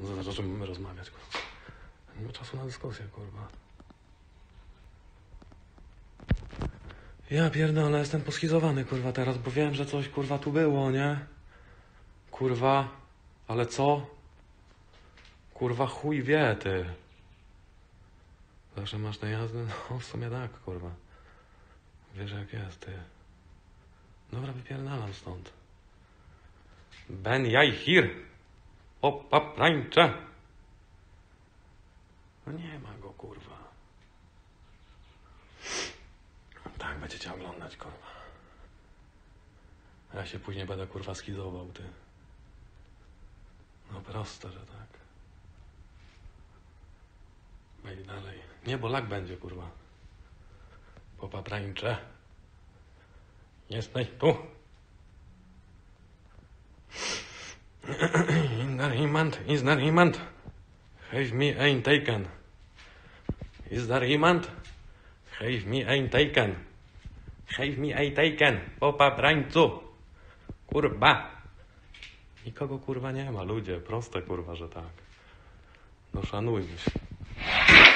O czym mamy rozmawiać, kurwa? Nie ma czasu na dyskusję, kurwa. Ja pierdolę, jestem poschizowany, kurwa, teraz, bo wiem, że coś, kurwa, tu było, nie? Kurwa, ale co? Kurwa, chuj wie, ty. Zawsze masz na jazdę? No, w sumie tak, kurwa. Wiesz, jak jest, ty. Dobra, wypierdalam stąd. Ben jaj hir. Popaprańcze. No nie ma go, kurwa. Tak, będziecie oglądać, kurwa. Ja się później będę, kurwa, schizował, ty. No proste, że tak. Wejdź dalej. Nie, bo lag będzie, kurwa. Popaprańcze. Jesteś tu. Is there iemand? Have me ain't taken. Is there iemand? Have me ain't taken. Have me ain't taken. Popaprańcu. Kurwa. Nikogo, kurwa, nie ma, ludzie. Proste, kurwa, że tak. No szanujmy się.